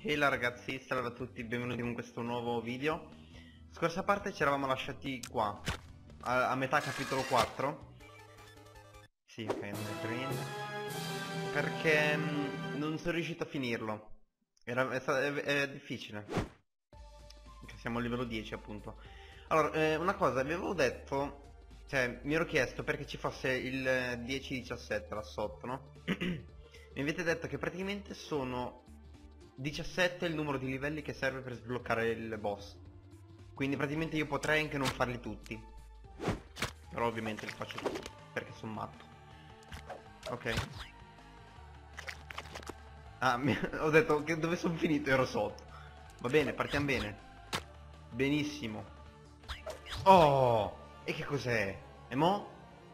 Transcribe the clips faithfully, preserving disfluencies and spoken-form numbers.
Ehi là ragazzi, salve a tutti, benvenuti in questo nuovo video. Scorsa parte ci eravamo lasciati qua, a, a metà capitolo quattro. Sì, ok, non è per niente. Perché mh, non sono riuscito a finirlo. Era, è, sta- è- è difficile. Perché siamo a livello dieci appunto. Allora, eh, una cosa, avevo detto, cioè mi ero chiesto perché ci fosse il dieci diciassette là sotto, no? Mi avete detto che praticamente sono diciassette il numero di livelli che serve per sbloccare il boss. Quindi praticamente io potrei anche non farli tutti. Però ovviamente li faccio tutti, perché sono matto. Ok. Ah, mi- ho detto che dove sono finito, ero sotto. Va bene, partiamo bene. Benissimo. Oh! E che cos'è? E mo?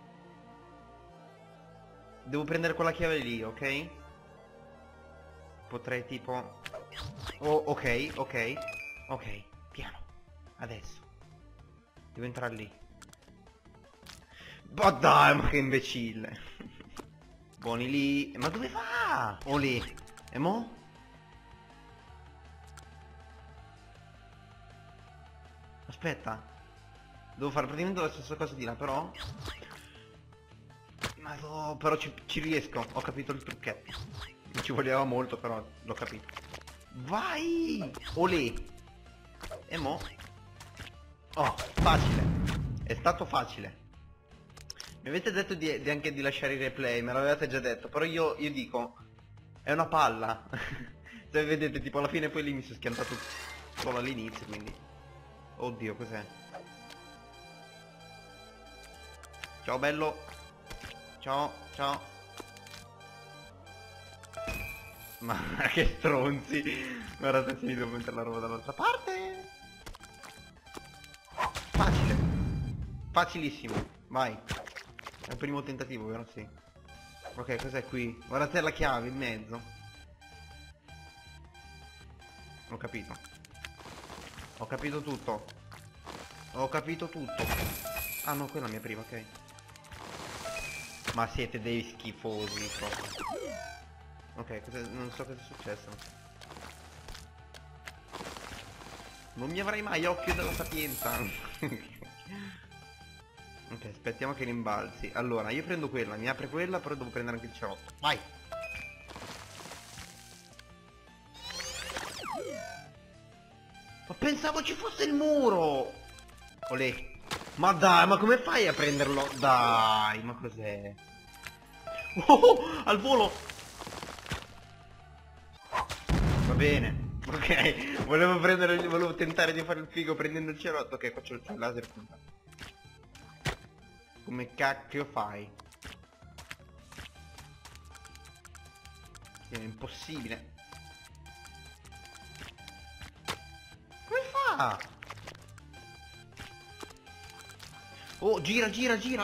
Devo prendere quella chiave lì, ok? Potrei tipo... Oh, ok, ok. Ok, piano. Adesso. Devo entrare lì. Ma dai, ma che imbecille. Buoni lì. Ma dove va? Oh lì. E mo? Aspetta. Devo fare praticamente la stessa cosa di là, però... Ma no, però ci, ci riesco. Ho capito il trucchetto. Non ci voleva molto, però l'ho capito. Vai! Olè! E mo? Oh, facile. È stato facile. Mi avete detto di, di anche di lasciare i replay, me l'avete già detto, però io, io dico, è una palla. Cioè vedete, tipo alla fine poi lì mi sono schiantato solo all'inizio, quindi... Oddio, cos'è? Ciao bello. Ciao, ciao. Ma che stronzi. Guardate se mi devo mettere la roba dall'altra parte. Facile. Facilissimo. Vai. È il primo tentativo, vero? Sì. Ok, cos'è qui? Guardate la chiave in mezzo. Ho capito. Ho capito tutto. Ho capito tutto. Ah no, quella è la mia prima, ok. Ma siete dei schifosi proprio. Ok, cos'è? Non so cosa è successo. Non mi avrai mai occhio della sapienza. Ok, aspettiamo che rimbalzi. Allora, io prendo quella, mi apre quella, però devo prendere anche il cerotto. Vai! Ma pensavo ci fosse il muro! Olè. Ma dai, ma come fai a prenderlo? Dai, ma cos'è? Oh, oh, al volo! Va bene. Ok, volevo prendere, volevo tentare di fare il figo prendendo il cerotto. Ok, faccio il laser punta. Come cacchio fai? È impossibile. Come fa? Oh, gira, gira, gira.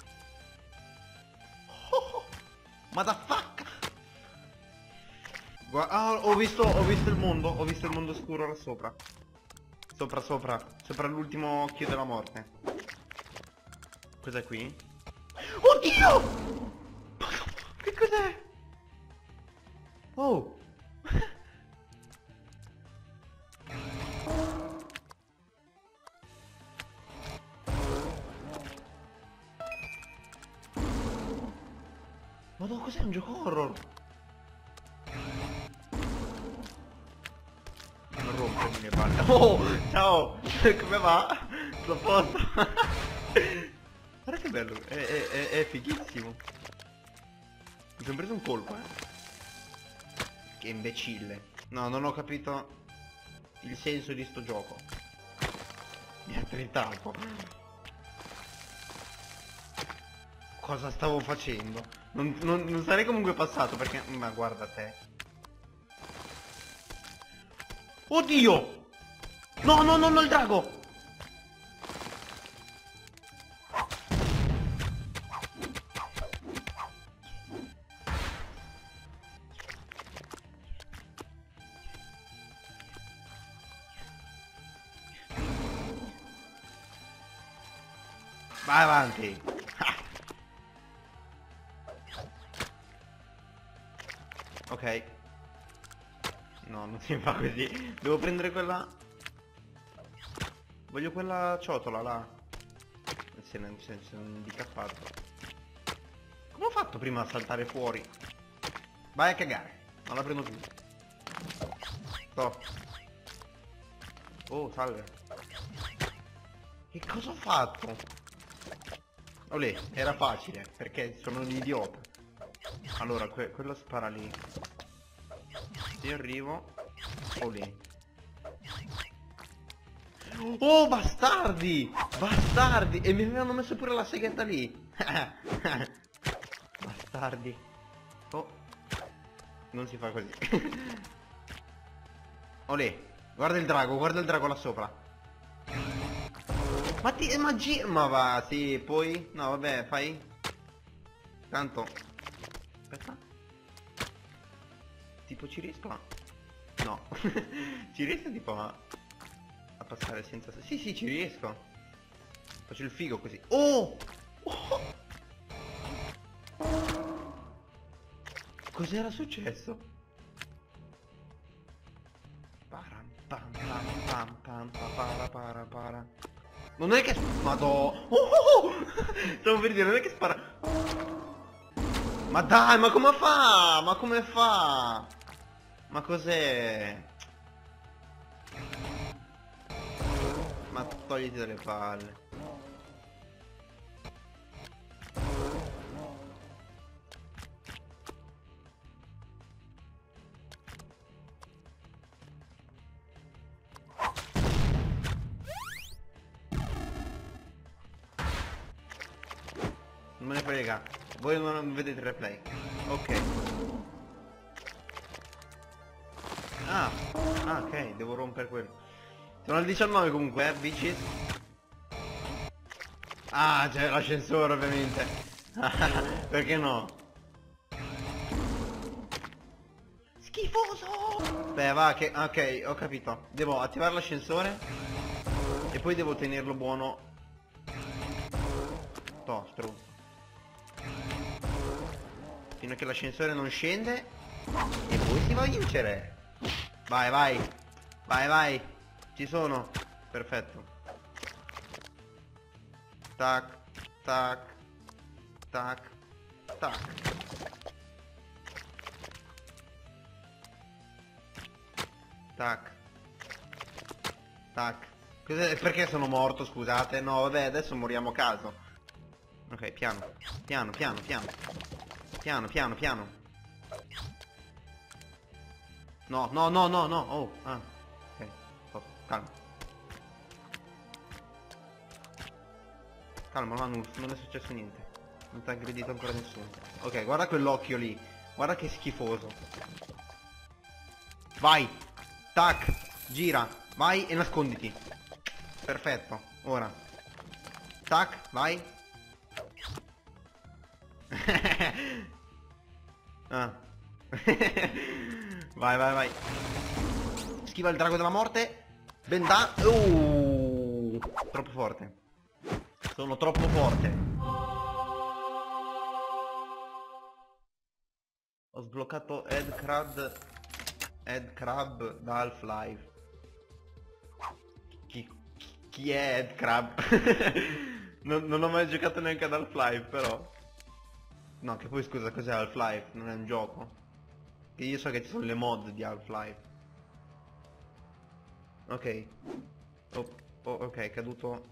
Oh, oh, ma da fuck? Gua- ah, ho visto, ho visto il mondo, ho visto il mondo scuro là sopra. Sopra, sopra, sopra l'ultimo occhio della morte. Cos'è qui? Oddio! Ma che cos'è? Oh! Madonna, cos'è un gioco horror? Non rompermi le palle. Oh! Ciao! Come va? Sto a posto? Guarda che bello, è, è, è, è fighissimo. Mi sono preso un colpo, eh. Che imbecille. No, non ho capito il senso di sto gioco. Mi ha tritato. Cosa stavo facendo? Non, non, non sarei comunque passato perché... Ma guarda te. Oddio! No, no, no, no, il drago! Vai avanti. Ah. Ok. No, non si fa così. Devo prendere quella... Voglio quella ciotola là. Se non, se, se non dica affatto. Come ho fatto prima a saltare fuori? Vai a cagare. Non la prendo più. Stop. Oh, salve. Che cosa ho fatto? Olè, era facile, perché sono un idiota. Allora, que quello spara lì. Ci arrivo. Olè. Oh, bastardi! Bastardi! E mi avevano messo pure la seghetta lì. Bastardi. Oh. Non si fa così. Olè. Guarda il drago, guarda il drago là sopra. Ma ti... ma gira... ma va, sì, poi... no, vabbè, fai... Tanto... Aspetta. Tipo ci riesco a... no. Ci riesco tipo a... a passare senza... sì, sì, ci riesco. Faccio il figo così. Oh! Oh! Cos'era successo? Param pam pam pam pam pa para para para. Non è che... madò... oh, oh, oh! Stavo per dire, non è che spara... ma dai, ma come fa? Ma come fa? Ma cos'è? Ma togliti dalle palle. Non me ne frega. Voi non vedete il replay. Ok. Ah, ah, ok, devo rompere quello. Sono al diciannove comunque, eh, bitches. Ah, c'è l'ascensore ovviamente. Perché no? Schifoso! Beh, va, che... ok, ho capito. Devo attivare l'ascensore e poi devo tenerlo buono. Toh, stronzo. Fino a che l'ascensore non scende e poi si va a vincere. Vai, vai. Vai, vai. Ci sono. Perfetto. Tac, tac, tac, tac. Tac. Tac. Cos'è? Perché sono morto, scusate? No, vabbè, adesso moriamo a caso. Ok, piano. Piano, piano, piano. Piano, piano, piano. No, no, no, no, no. Oh, ah. Ok, stop, calma. Calma, Manus, non è successo niente. Non ti ha aggredito ancora nessuno. Ok, guarda quell'occhio lì. Guarda che schifoso. Vai. Tac. Gira. Vai e nasconditi. Perfetto. Ora. Tac, vai. Ah. Vai, vai, vai. Schiva il drago della morte. Benda. Uh, troppo forte. Sono troppo forte. Ho sbloccato Ed Crab. Ed Crab da Half-Life. Chi, chi è Ed Crab? non, non ho mai giocato neanche ad Half-Life, però. No, che poi scusa, cos'è Half-Life? Non è un gioco? Che io so che ci sono le mod di Half-Life. Ok. Oh, oh, ok, è caduto.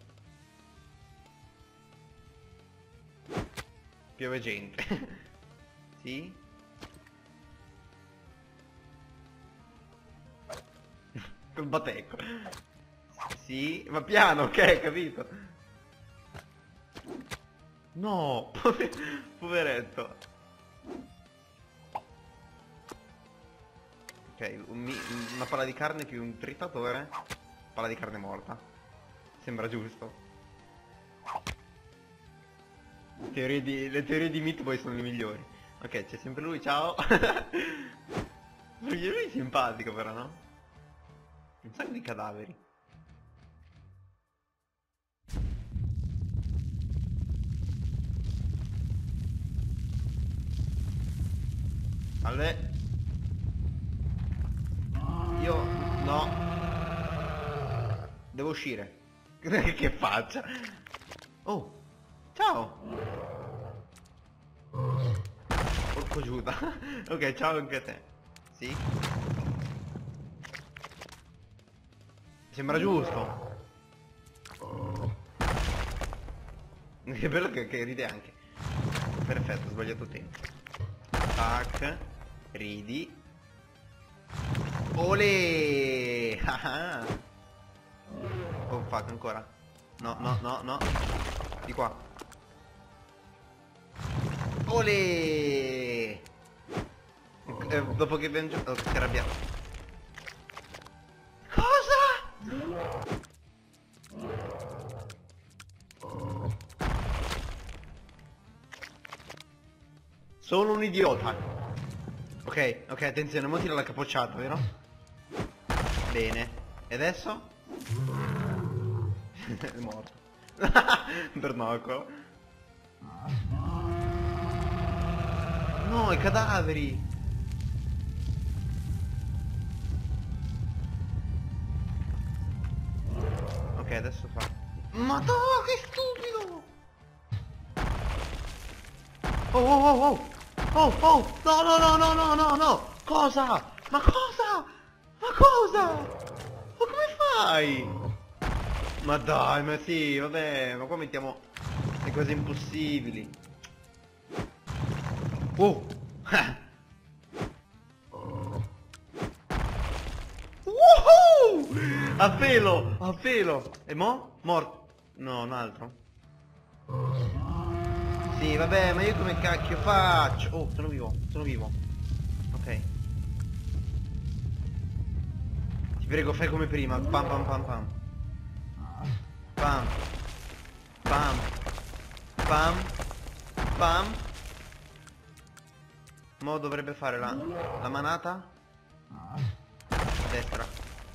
Piove gente. Sì? Col bateco. Sì, ma piano, ok, capito. No, pover poveretto. Ok, un mi una palla di carne più un trittatore. Palla di carne morta. Sembra giusto. Teorie di, le teorie di Meat Boy sono le migliori. Ok, c'è sempre lui, ciao. Lui è simpatico però, no? Un sacco di cadaveri. Salve. io... no. Devo uscire. Che faccia? Oh, ciao. Porco Giuda. Ok, ciao anche a te. Sì. Sembra giusto. Che bello che, che ride anche. Perfetto, ho sbagliato tempo. Tac. Ridi. Olè. Oh fuck, ancora. No, no, no, no. Di qua. Olè. Eh, dopo che abbiamo giocato... Oh, si è arrabbiato. Cosa? Sono un idiota. Ok, ok, attenzione, mo tira la capocciata, vero? Bene. E adesso? È morto. Bernocco. No, i cadaveri. Ok, adesso fa. Madonna, che stupido! Oh, oh, oh, oh! Oh, oh! No, no, no, no, no, no, no! Cosa? Ma cosa? Ma cosa? Ma come fai? Ma dai, ma sì, vabbè, ma qua mettiamo le cose impossibili. Oh! Woohoo! A pelo, a pelo. E mo? Morto. No, un altro. Sì, vabbè, ma io come cacchio faccio? Oh, sono vivo, sono vivo. Ok. Ti prego, fai come prima. Pam pam pam pam. Pam. Pam. Pam. Pam. Mo dovrebbe fare la, la manata. A destra.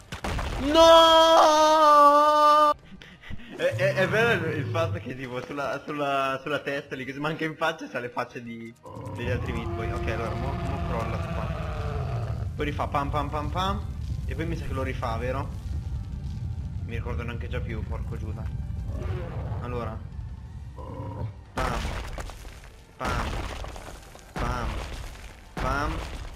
No! È, è, è vero il, il fatto che tipo sulla, sulla, sulla testa lì, che se manca in faccia c'ha le facce di, degli altri meatboy. Ok, allora mo, mo crolla qua. Poi rifà pam pam pam pam. E poi mi sa che lo rifà, vero? Mi ricordo neanche già più, porco Giuda. Allora. Pam. Pam. Pam. Pam.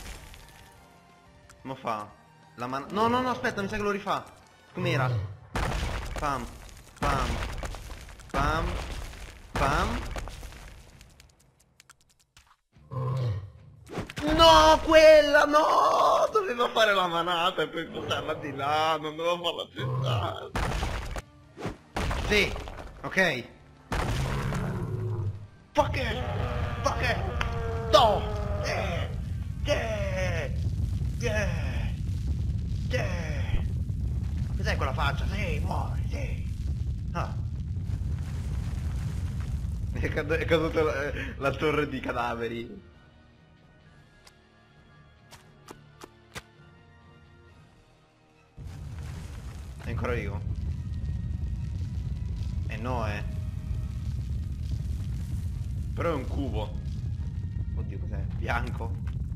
Mo fa la man... No, no, no, aspetta, mi sa che lo rifà. Com'era? Pam. Pam. Pam. Pam. No, quella, no! Doveva fare la manata e poi portarla di là, non doveva farla tentare. Sì, ok. Fuck it! Fuck it! No! Yeah! Yeah! Yeah! Yeah! Cos'è quella faccia? Sì, muori, sì! Ah. È, cad è caduta la, la torre di cadaveri. È ancora vivo? Eh no, eh. Però è un cubo. Oddio, cos'è? Bianco.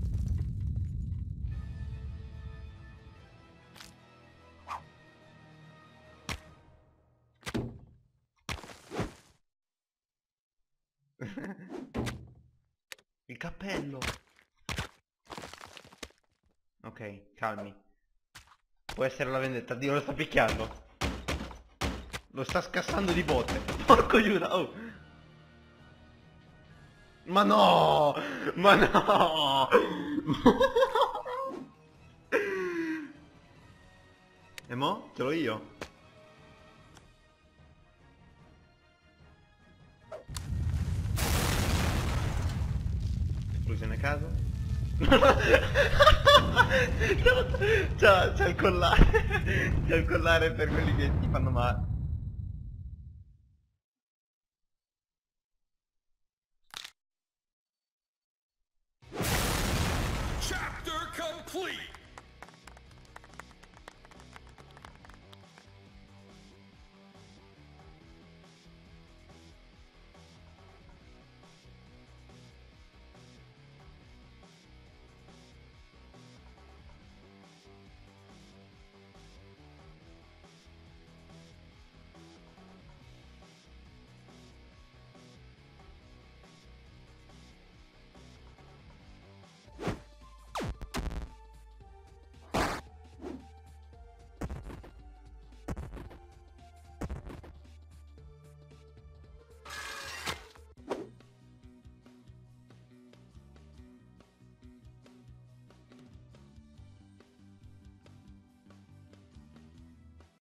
Il cappello. Ok, calmi. Può essere la vendetta. Dio, lo sta picchiando. Lo sta scassando di botte. Porco Giuda, oh. Ma no! Ma no! E mo? Ce l'ho io. Esplosione a caso. C'ha il collare. C'ha il collare per quelli che ti fanno male.